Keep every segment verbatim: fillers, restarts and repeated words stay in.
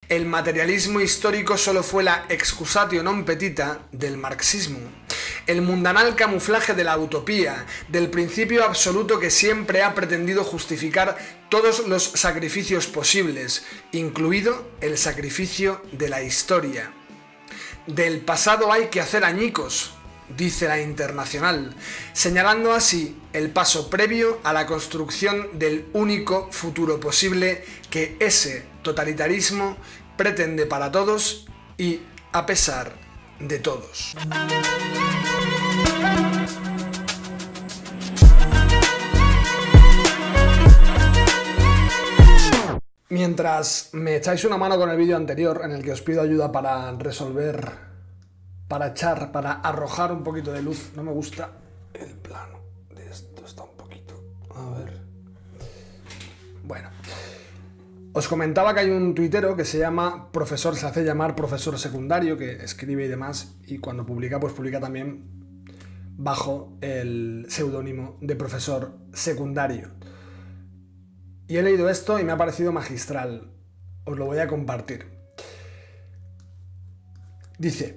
El materialismo histórico solo fue la excusatio non petita del marxismo, el mundanal camuflaje de la utopía, del principio absoluto que siempre ha pretendido justificar todos los sacrificios posibles, incluido el sacrificio de la historia. Del pasado hay que hacer añicos, dice la Internacional, señalando así el paso previo a la construcción del único futuro posible que ese totalitarismo pretende para todos y a pesar de todos. Mientras me echáis una mano con el vídeo anterior en el que os pido ayuda para resolver, para echar, para arrojar un poquito de luz. No me gusta el plano de esto, está un poquito... A ver... Bueno. Os comentaba que hay un tuitero que se llama profesor, se hace llamar profesor secundario, que escribe y demás, y cuando publica, pues publica también bajo el seudónimo de profesor secundario. Y he leído esto y me ha parecido magistral. Os lo voy a compartir. Dice: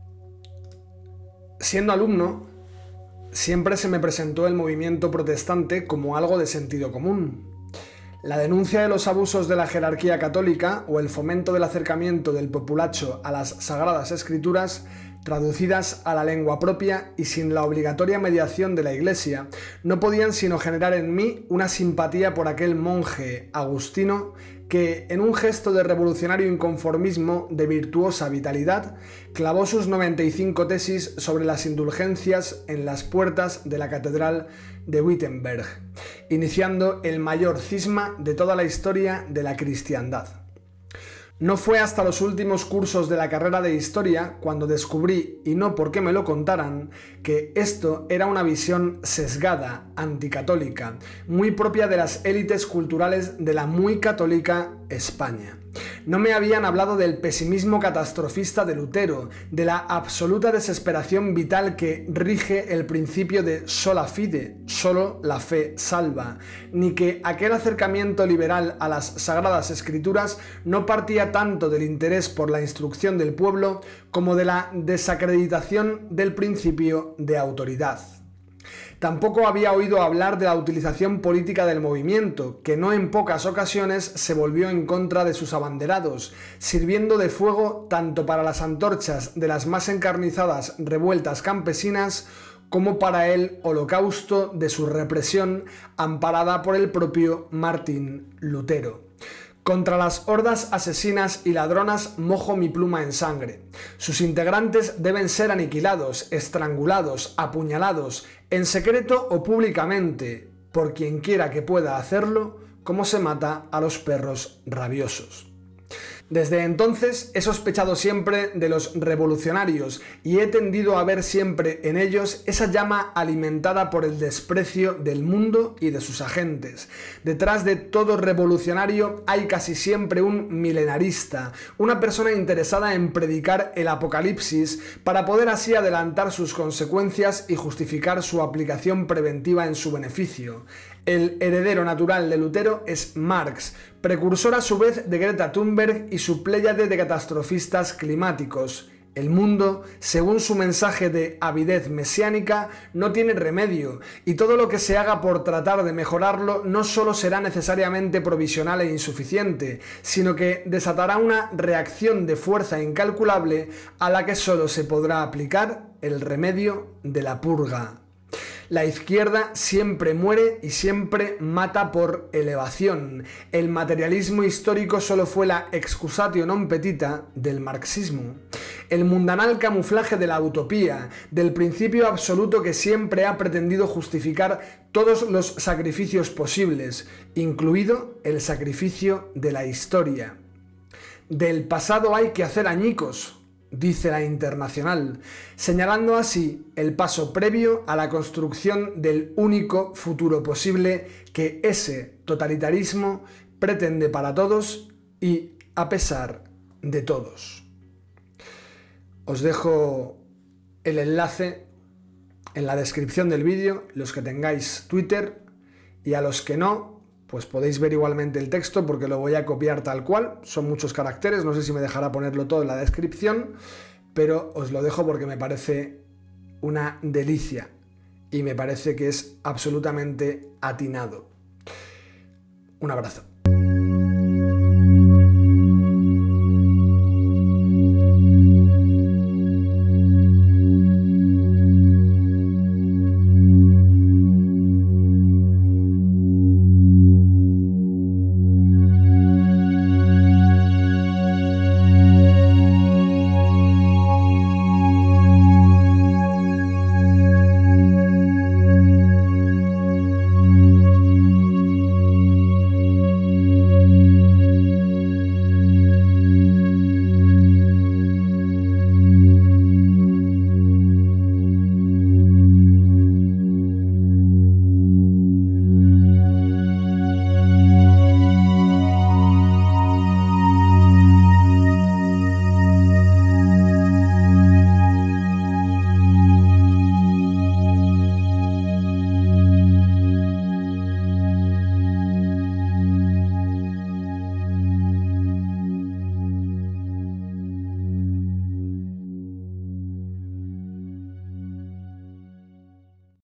siendo alumno, siempre se me presentó el movimiento protestante como algo de sentido común. La denuncia de los abusos de la jerarquía católica o el fomento del acercamiento del populacho a las Sagradas Escrituras, traducidas a la lengua propia y sin la obligatoria mediación de la Iglesia, no podían sino generar en mí una simpatía por aquel monje agustino que, en un gesto de revolucionario inconformismo de virtuosa vitalidad, clavó sus noventa y cinco tesis sobre las indulgencias en las puertas de la catedral de Wittenberg, iniciando el mayor cisma de toda la historia de la cristiandad. No fue hasta los últimos cursos de la carrera de Historia cuando descubrí, y no porque me lo contaran, que esto era una visión sesgada, anticatólica, muy propia de las élites culturales de la muy católica España. No me habían hablado del pesimismo catastrofista de Lutero, de la absoluta desesperación vital que rige el principio de sola fide, solo la fe salva, ni que aquel acercamiento liberal a las Sagradas Escrituras no partía tanto del interés por la instrucción del pueblo como de la desacreditación del principio de autoridad. Tampoco había oído hablar de la utilización política del movimiento, que no en pocas ocasiones se volvió en contra de sus abanderados, sirviendo de fuego tanto para las antorchas de las más encarnizadas revueltas campesinas como para el holocausto de su represión amparada por el propio Martín Lutero. Contra las hordas asesinas y ladronas mojo mi pluma en sangre. Sus integrantes deben ser aniquilados, estrangulados, apuñalados, en secreto o públicamente, por quien quiera que pueda hacerlo, como se mata a los perros rabiosos. Desde entonces he sospechado siempre de los revolucionarios y he tendido a ver siempre en ellos esa llama alimentada por el desprecio del mundo y de sus agentes. Detrás de todo revolucionario hay casi siempre un milenarista, una persona interesada en predicar el apocalipsis para poder así adelantar sus consecuencias y justificar su aplicación preventiva en su beneficio. El heredero natural de Lutero es Marx, precursor a su vez de Greta Thunberg y su pléyade de catastrofistas climáticos. El mundo, según su mensaje de avidez mesiánica, no tiene remedio, y todo lo que se haga por tratar de mejorarlo no solo será necesariamente provisional e insuficiente, sino que desatará una reacción de fuerza incalculable a la que solo se podrá aplicar el remedio de la purga. La izquierda siempre muere y siempre mata por elevación. El materialismo histórico solo fue la excusatio non petita del marxismo. El mundanal camuflaje de la utopía, del principio absoluto que siempre ha pretendido justificar todos los sacrificios posibles, incluido el sacrificio de la historia. Del pasado hay que hacer añicos, dice la Internacional, señalando así el paso previo a la construcción del único futuro posible que ese totalitarismo pretende para todos y a pesar de todos. Os dejo el enlace en la descripción del vídeo, los que tengáis Twitter, y a los que no, pues podéis ver igualmente el texto porque lo voy a copiar tal cual. Son muchos caracteres, no sé si me dejará ponerlo todo en la descripción, pero os lo dejo porque me parece una delicia y me parece que es absolutamente atinado. Un abrazo.